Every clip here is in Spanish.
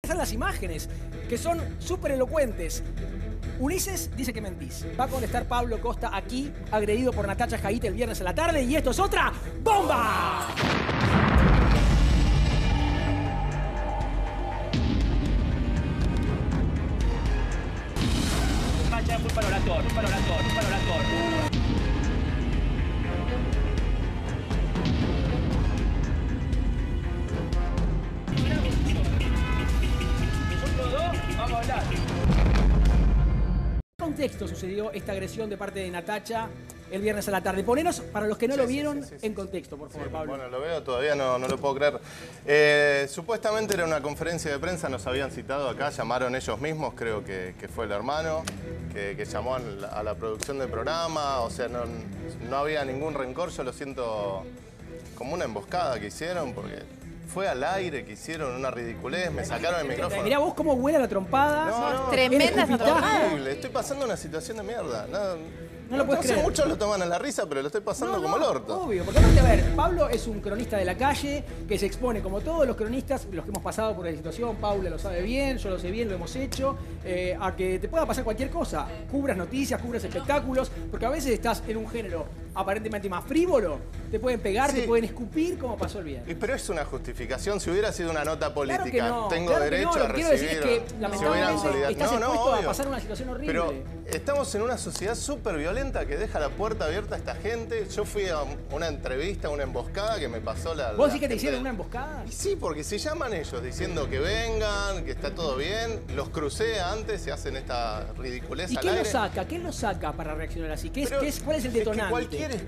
Están las imágenes, que son súper elocuentes. Ulises dice que mentís. Va a contestar Pablo Costa aquí, agredido por Natacha Jaite el viernes a la tarde, y esto es otra bomba. Un palorator. Nosotros dos vamos a hablar. ¿En qué contexto sucedió esta agresión de parte de Natacha el viernes a la tarde? Ponenos, para los que no lo vieron, en contexto, por favor, Pablo. Bueno, lo veo, todavía no lo puedo creer. Supuestamente era una conferencia de prensa, nos habían citado acá, llamaron ellos mismos, creo que fue el hermano, que llamó a la producción del programa, o sea, no había ningún rencor, yo lo siento como una emboscada que hicieron, porque fue al aire que hicieron una ridiculez, me sacaron el micrófono. Mirá vos cómo vuela la trompada. No, tremenda esa trompada. Estoy pasando una situación de mierda. No lo puedes creer. Muchos lo toman a la risa, pero lo estoy pasando como el orto. Obvio, porque aparte, a ver, Pablo es un cronista de la calle que se expone como todos los cronistas, los que hemos pasado por la situación. Paula lo sabe bien, yo lo sé bien, lo hemos hecho, a que te pueda pasar cualquier cosa. Cubras noticias, cubras espectáculos, porque a veces estás en un género aparentemente más frívolo, te pueden pegar, te pueden escupir, como pasó el viernes. Pero es una justificación. Si hubiera sido una nota política, Claro que no, tengo claro derecho que no. a Lo que recibir. quiero decir es que, lamentablemente, estás expuesto a pasar una situación horrible. Pero estamos en una sociedad súper violenta que deja la puerta abierta a esta gente. Yo fui a una entrevista, una emboscada que me pasó la... ¿Vos decís que te hicieron una emboscada? Y sí, porque si llaman ellos diciendo que vengan, que está todo bien, los crucé antes, se hacen esta ridiculez al aire. ¿Y quién lo saca? ¿Quién lo saca para reaccionar así? ¿Cuál es el detonante? Es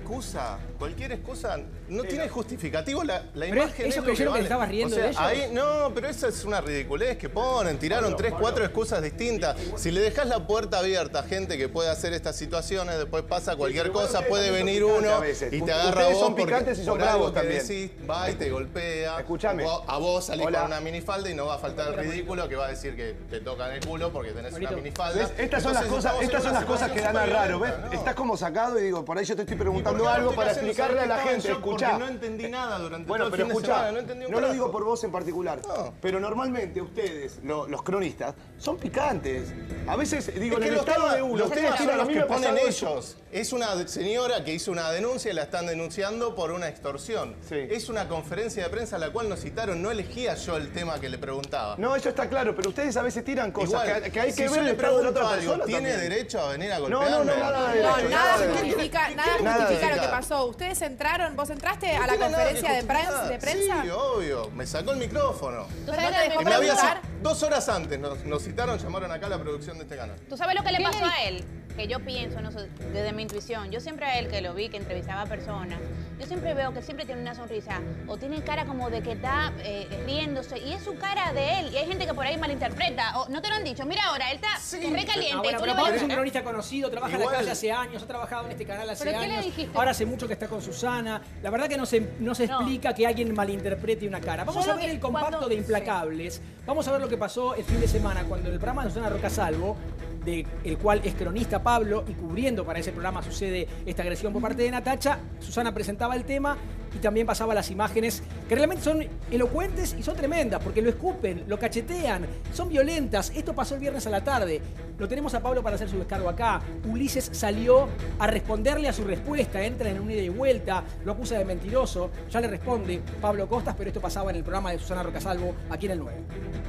que cualquier excusa no tiene justificativo. La imagen ellos creyeron que estabas riendo de ellos. No, pero esa es una ridiculez que ponen. Tiraron 3, 4 excusas distintas. Si le dejas la puerta abierta a gente que puede hacer estas situaciones, después pasa cualquier cosa, puede venir uno y te agarra a vos. Son picantes y son bravos también. Decís, va y te golpea. Escuchame. A vos salís con una minifalda y no va a faltar el ridículo que va a decir que te tocan el culo porque tenés una minifalda. Estas son las cosas que dan a raro, ¿ves? Estás como sacado y digo, por ahí yo te estoy preguntando algo para explicarle a la gente. Escuchá. No entendí nada durante bueno, todo el pero fin de escuchá, semana, no entendí un no lo carajo. digo por vos en particular, pero normalmente ustedes, los cronistas, son picantes. A veces, digo, Es que en el estado de uno, los ustedes temas son tiran los a mí que me ha ponen pasado ellos. Es una señora que hizo una denuncia y la están denunciando por una extorsión. Sí. Es una conferencia de prensa a la cual nos citaron. No elegía yo el tema que le preguntaba. No, eso está claro, pero ustedes a veces tiran cosas Igual, que hay si que yo ver le el estado de la pregunto otra algo, persona ¿tiene también. derecho a venir a No, golpearme? nada de derecho. Nada de derecho. justifica lo que pasó. ¿Ustedes vos entraste a la conferencia de prensa? Sí, obvio. Me sacó el micrófono. ¿Tú sabés lo que dejó Y me había preguntar? 2 horas antes nos citaron, llamaron acá a la producción de este canal. ¿Tú sabes lo que le pasó a él? Que yo pienso, no sé, desde mi intuición, yo siempre a él que lo vi, que entrevistaba a personas, yo siempre veo que siempre tiene una sonrisa o tiene cara como de que está riéndose y es su cara de él y hay gente que por ahí malinterpreta o no te lo han dicho, mira ahora, él está recaliente. Bueno, tú pero lo Pablo ves- es un cronista conocido, trabaja en la calle hace años, ha trabajado en este canal hace ¿Pero qué le años. dijiste? Ahora hace mucho que está con Susana. La verdad que no se explica que alguien malinterprete una cara. Vamos a ver el compacto de Implacables. Vamos a ver lo que pasó el fin de semana cuando en el programa de Susana Rocasalvo, del cual es cronista Pablo, y cubriendo para ese programa sucede esta agresión por parte de Natacha, Susana presentaba el tema y también pasaba las imágenes que realmente son elocuentes y son tremendas, porque lo escupen, lo cachetean, son violentas. Esto pasó el viernes a la tarde. Lo tenemos a Pablo para hacer su descargo acá. Ulises salió a responderle a su respuesta, entra en un ida y vuelta, lo acusa de mentiroso, ya le responde Pablo Costas, pero esto pasaba en el programa de Susana Rocasalvo, aquí en el 9.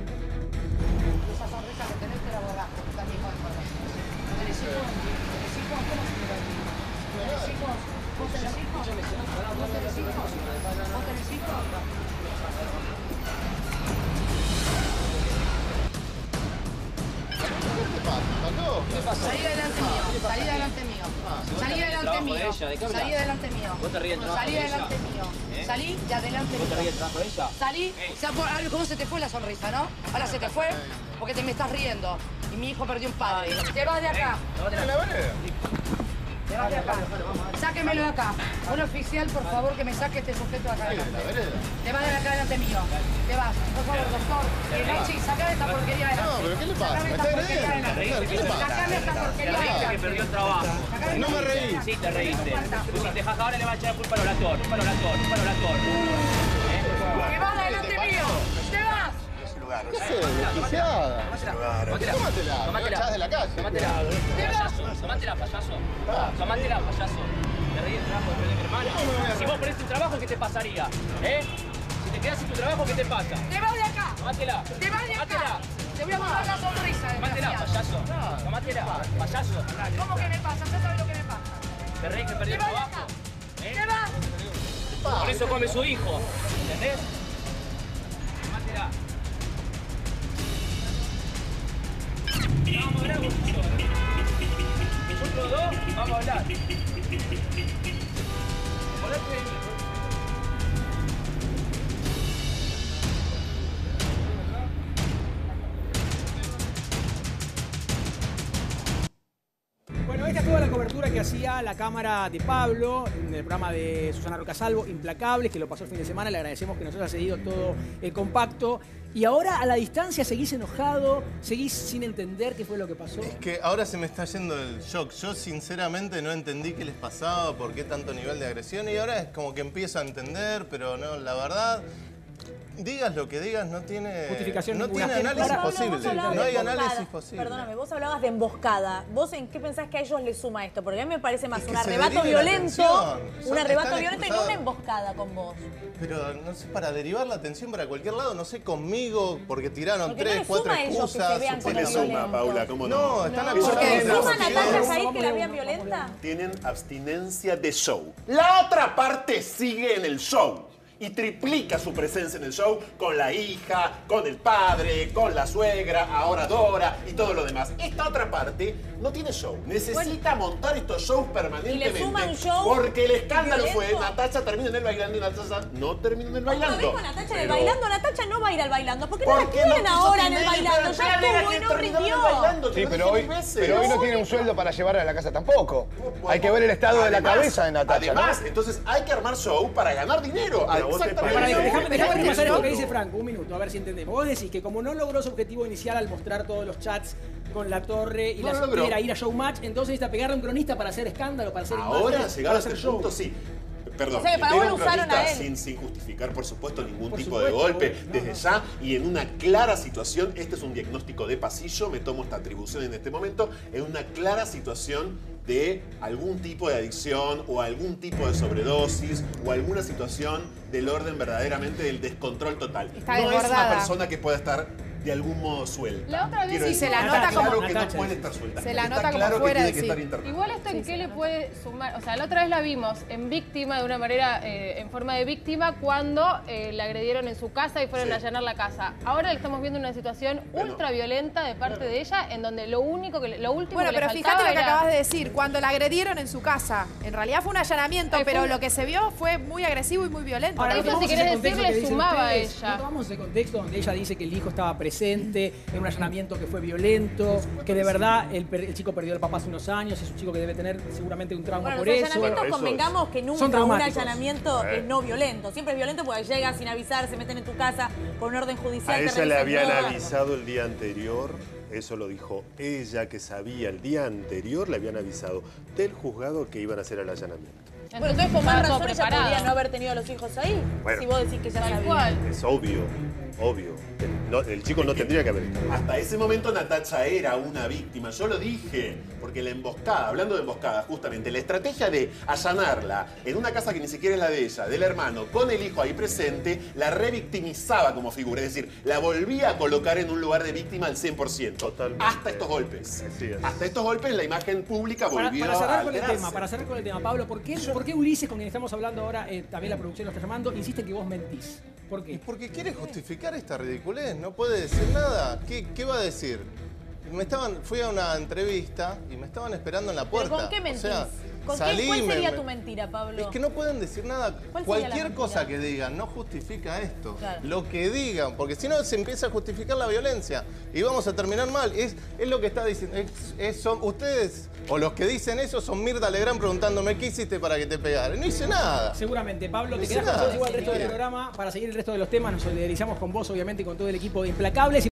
Esa sonrisa que tenés te la borrás, porque también con el corazón. ¿Tenés hijos? ¿Tenés hijos? ¿Cómo se te va a decir? ¿Tenés hijos? ¿Vos tenés hijos? ¿Vos tenés hijos? ¿Vos tenés hijos? Salí delante mío, salí delante mío. Salí delante mío. Salí delante mío. ¿Vos te ríes del trabajo Salí de delante ella? mío. Salí de adelante ¿Vos te ríes mío. del trabajo de ella? Salí, ¿cómo se te fue la sonrisa, no? Ahora se te fue porque te me estás riendo. Y mi hijo perdió un padre. Te vas de acá. Te vas de acá. Sáquemelo de acá. Un oficial, por favor, que me saque este sujeto de acá adelante. Te vas de acá delante mío. Te vas. Por favor, doctor. Nachi, sacame esta porquería de No, pero ¿qué le pasa? Sacame ¿Me esta está porquería de agrediendo? ¿Qué le pasa? Sacame esta Te porquería de reíste que perdió el trabajo. No me reí. Sí, te reíste. Pusiste jaja, ahora le va a echar culpa al orator, Te vas delante mío. Te vas. lugar. Desquiciada. Tómatela. Me echás de la calle. Tómatela, payaso. Tómatela, payaso. Tómatela, payaso. ¿Te reí el trabajo de mi hermano? Si vos perdés tu trabajo, ¿qué te pasaría? Si te quedás sin tu trabajo, ¿qué te pasa? ¡Te vas de acá! Tómatela. ¡Te vas de acá! Te voy a borrar la sonrisa, Tómatela, desgraciado. payaso. Tómatela, payaso. ¿Cómo que me pasa? ¿Ya sabes lo que me pasa? ¿Te reís que perdí el ¡Te vas de trabajo? acá! ¡Te vas! Por eso come su hijo. ¿Entendés? Tómatela. Vamos a hablar vos y yo. Nosotros dos vamos a hablar. Acordate de mí. Bueno, esta es toda la cobertura que hacía la cámara de Pablo en el programa de Susana Rocasalvo, Implacables, que lo pasó el fin de semana. Le agradecemos que nos haya cedido todo el compacto. Y ahora, a la distancia, seguís enojado, seguís sin entender qué fue lo que pasó. Es que ahora se me está yendo el shock. Yo, sinceramente, no entendí qué les pasaba, por qué tanto nivel de agresión. Y ahora es como que empiezo a entender, pero no, la verdad... Digas lo que digas, no tiene justificación, no ninguna. tiene análisis Pablo, posible. No hay análisis posible. Perdóname, vos hablabas de emboscada. ¿Vos en qué pensás que a ellos les suma esto? Porque a mí me parece más Es que un se arrebato derive la violento, atención. un arrebato Están violento y no una emboscada con vos. Pero no sé, para derivar la atención para cualquier lado, no sé, conmigo, porque tiraron Porque 3, 4 excusas. Sí le suma, Paula, ¿cómo no? No, están ¿Porque acusados. le suma a Natalia Said que la vean violenta? Tienen abstinencia de show. La otra parte sigue en el show y triplica su presencia en el show con la hija, con el padre, con la suegra, ahora Dora y todo lo demás. Esta otra parte no tiene show. Necesita montar estos shows permanentemente. ¿Y le suma un show porque el escándalo fue violento? Natacha termina en el bailando y Natacha no termina en el bailando. Cuando vengo a Natacha en el bailando, Natacha no va a ir al bailando. ¿Por qué no la Porque quieren no ahora quiso en el tener, bailando? Ya pero estuvo y no rindió. Sí, pero hoy no tiene un sueldo para llevarla a la casa tampoco. Hay que ver el estado de la cabeza de Natacha, ¿no? Además, entonces hay que armar show para ganar dinero. Exactamente. Déjame repasar esto que dice Franco, un minuto, a ver si entendemos. Vos decís que como no logró su objetivo inicial al mostrar todos los chats con la torre y la era ir a Showmatch, entonces necesita pegarle a un cronista para hacer escándalo, para hacer ahora, imágenes, llegado a para este hacer show. punto, sí. Perdón, O sea, que para vos lo usaron a él. sin justificar, por supuesto, ningún Por tipo supuesto, de golpe no, desde no. ya y en una clara situación. Este es un diagnóstico de pasillo, me tomo esta atribución en este momento, en una clara situación de algún tipo de adicción o algún tipo de sobredosis o alguna situación del orden verdaderamente del descontrol total. Está no es una desbordada. persona que pueda estar de algún modo suelta. La otra vez Quiero sí decir, se la está nota claro como- que no Natacha. puede estar suelta. Se la Está nota como claro fuera que de tiene que sí. estar internada. Igual esto en qué le puede sumar, o sea, la otra vez la vimos en víctima, de una manera, en forma de víctima, cuando la agredieron en su casa y fueron Sí. a allanar la casa. Ahora le estamos viendo una situación ultra violenta de parte de ella, en donde lo último Bueno, que pero le fíjate faltaba lo que era... acabas de decir. Cuando la agredieron en su casa, en realidad fue un allanamiento, Fue pero un- lo que se vio fue muy agresivo y muy violento. Ahora, Eso, tomamos si ese querés contexto decir, que le dicen sumaba a ustedes, ella. No tomamos ese contexto donde ella dice que el hijo estaba presente en un allanamiento que fue violento, que de verdad el chico perdió al papá hace unos años, es un chico que debe tener seguramente un trauma Bueno, por los eso. allanamientos, Eso convengamos que Son nunca un traumáticos. allanamiento es no violento. Siempre es violento porque llegan sin avisar, se meten en tu casa con un orden judicial. A te ella le revisan habían todo. avisado el día anterior, eso lo dijo ella que sabía el día anterior, le habían avisado del juzgado que iban a hacer el allanamiento. Bueno, entonces con más Estaba todo razón ella preparado. podría no haber tenido a los hijos ahí. Bueno. Si vos decís que ya Tal sabía. cual. Es obvio, obvio. El chico no tendría que haber estado. Hasta ese momento Natacha era una víctima, yo lo dije, porque la emboscada, hablando de emboscada, justamente, la estrategia de allanarla en una casa que ni siquiera es la de ella, del hermano, con el hijo ahí presente, la revictimizaba como figura, es decir, la volvía a colocar en un lugar de víctima al 100%. Totalmente. Hasta estos golpes. Así es. Hasta estos golpes la imagen pública volvió Para cerrar a con el alterarse. tema, Pablo, ¿por qué Ulises, con quien estamos hablando ahora, también la producción lo está llamando, insiste en que vos mentís? ¿Por qué? Y porque quiere justificar esta ridiculez, no puede decir nada. ¿Qué va a decir? Fui a una entrevista y me estaban esperando en la puerta. ¿Pero con qué mentís? O sea, ¿Con salí, ¿Cuál sería me- tu mentira, Pablo? Es que no pueden decir nada. ¿Cuál sería la Cualquier mentira? cosa que digan no justifica esto. Claro. Lo que digan, porque si no se empieza a justificar la violencia y vamos a terminar mal. Es lo que está diciendo. Son ustedes, o los que dicen eso, son Mirta Legrand preguntándome qué hiciste para que te pegaran. No hice nada. Seguramente. Pablo, te No quedás sé con nada. nosotros igual el resto del programa para seguir el resto de los temas. Nos solidarizamos con vos, obviamente, y con todo el equipo de Implacables.